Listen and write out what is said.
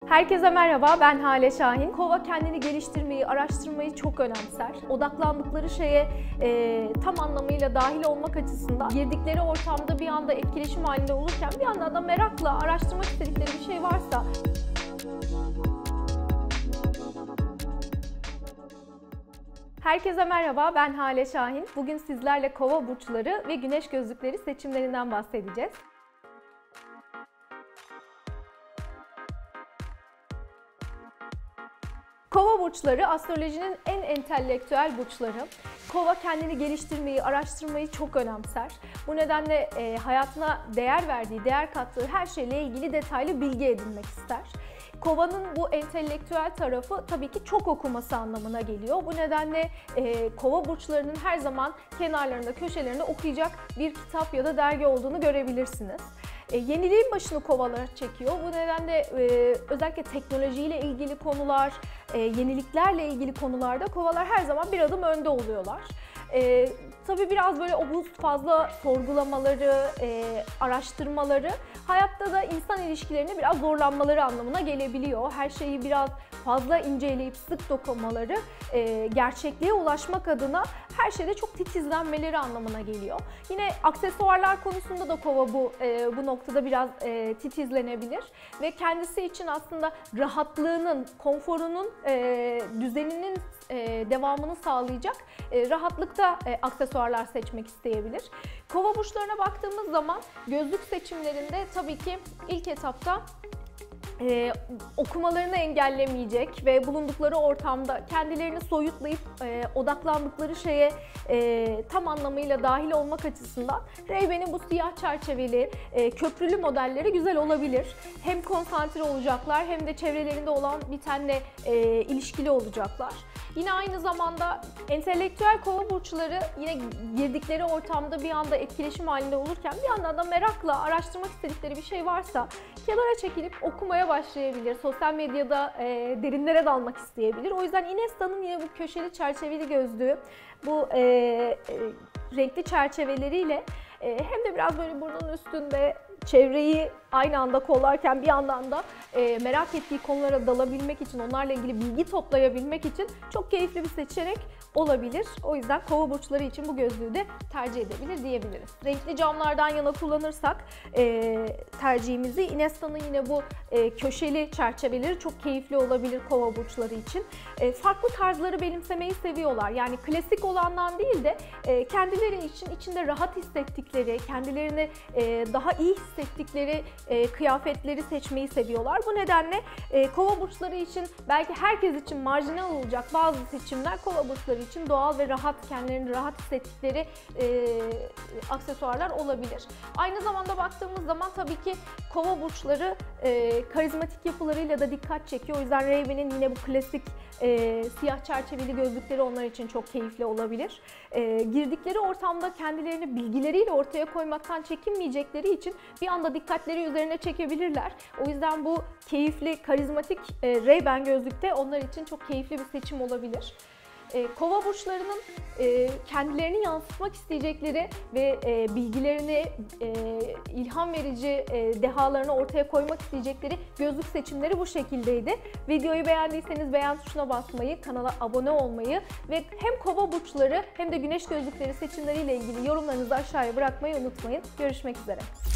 Herkese merhaba, ben Hale Şahin. Kova kendini geliştirmeyi, araştırmayı çok önemser. Odaklandıkları şeye tam anlamıyla dahil olmak açısından girdikleri ortamda bir anda etkileşim halinde olurken bir yandan da merakla araştırmak istedikleri bir şey varsa Herkese merhaba, ben Hale Şahin. Bugün sizlerle kova burçları ve güneş gözlükleri seçimlerinden bahsedeceğiz. Kova burçları astrolojinin en entelektüel burçları. Kova kendini geliştirmeyi, araştırmayı çok önemser. Bu nedenle hayatına değer verdiği, değer kattığı her şeyle ilgili detaylı bilgi edinmek ister. Kova'nın bu entelektüel tarafı tabii ki çok okuması anlamına geliyor. Bu nedenle kova burçlarının her zaman kenarlarında, köşelerinde okuyacak bir kitap ya da dergi olduğunu görebilirsiniz. Yeniliğin başını kovalar çekiyor. Bu nedenle özellikle teknolojiyle ilgili konular, yeniliklerle ilgili konularda kovalar her zaman bir adım önde oluyorlar. Tabii biraz böyle fazla sorgulamaları, araştırmaları hayatta da insan ilişkilerine biraz zorlanmaları anlamına gelebiliyor. Her şeyi biraz fazla inceleyip sık dokunmaları gerçekliğe ulaşmak adına her şeyde çok titizlenmeleri anlamına geliyor. Yine aksesuarlar konusunda da kova bu noktada biraz titizlenebilir ve kendisi için aslında rahatlığının, konforunun, düzeninin devamını sağlayacak rahatlıkta aksesuarlar seçmek isteyebilir. Kova burçlarına baktığımız zaman gözlük seçimlerinde tabii ki ilk etapta okumalarını engellemeyecek ve bulundukları ortamda kendilerini soyutlayıp odaklandıkları şeye tam anlamıyla dahil olmak açısından Ray-Ban'in bu siyah çerçeveli köprülü modelleri güzel olabilir. Hem konsantre olacaklar hem de çevrelerinde olan bitenle ilişkili olacaklar. Yine aynı zamanda entelektüel kova burçları yine girdikleri ortamda bir anda etkileşim halinde olurken bir yandan da merakla araştırmak istedikleri bir şey varsa kenara çekilip okumaya başlayabilir. Sosyal medyada derinlere dalmak isteyebilir. O yüzden Inesta'nın yine bu köşeli çerçeveli gözlüğü, bu renkli çerçeveleriyle hem de biraz böyle burnun üstünde çevreyi aynı anda kollarken bir yandan da merak ettiği konulara dalabilmek için, onlarla ilgili bilgi toplayabilmek için çok keyifli bir seçenek olabilir. O yüzden kova burçları için bu gözlüğü de tercih edebilir diyebiliriz. Renkli camlardan yana kullanırsak tercihimizi Inesta'nın yine bu köşeli çerçeveleri çok keyifli olabilir kova burçları için. Farklı tarzları benimsemeyi seviyorlar. Yani klasik olandan değil de kendileri için içinde rahat hissettikleri, kendilerini daha iyi hissettikleri kıyafetleri seçmeyi seviyorlar. Bu nedenle kova burçları için belki herkes için marjinal olacak bazı seçimler kova burçları için doğal ve rahat, kendilerini rahat hissettikleri aksesuarlar olabilir. Aynı zamanda baktığımız zaman tabii ki kova burçları karizmatik yapılarıyla da dikkat çekiyor. O yüzden Ray-Ban'in yine bu klasik siyah çerçeveli gözlükleri onlar için çok keyifli olabilir. Girdikleri ortamda kendilerini bilgileriyle ortaya koymaktan çekinmeyecekleri için bir anda dikkatleri üzerine çekebilirler. O yüzden bu keyifli, karizmatik Ray-Ban gözlükte onlar için çok keyifli bir seçim olabilir. Kova burçlarının kendilerini yansıtmak isteyecekleri ve bilgilerini, ilham verici dehalarını ortaya koymak isteyecekleri gözlük seçimleri bu şekildeydi. Videoyu beğendiyseniz beğen tuşuna basmayı, kanala abone olmayı ve hem kova burçları hem de güneş gözlükleri seçimleriyle ilgili yorumlarınızı aşağıya bırakmayı unutmayın. Görüşmek üzere.